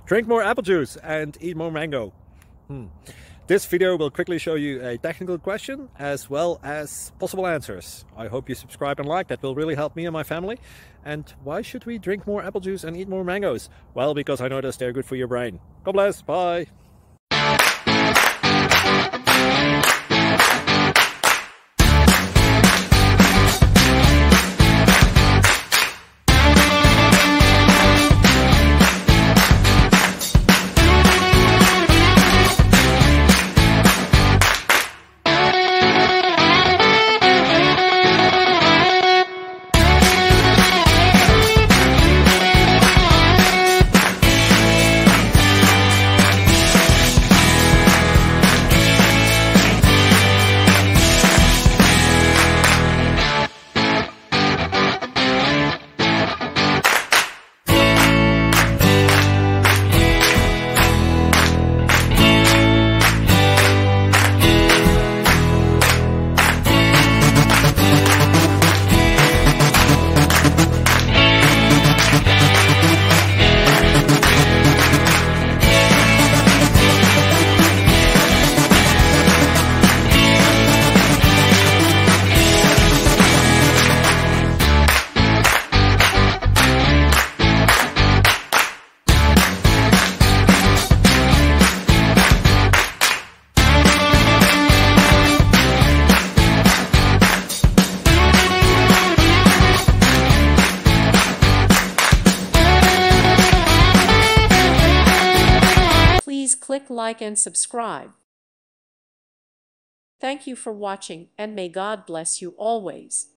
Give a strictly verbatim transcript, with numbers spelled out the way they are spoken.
Drink more apple juice and eat more mango. Hmm. This video will quickly show you a technical question as well as possible answers. I hope you subscribe and like, that will really help me and my family. And why should we drink more apple juice and eat more mangoes? Well, because I noticed they're good for your brain. God bless, bye! Please click like and subscribe. Thank you for watching, and may God bless you always.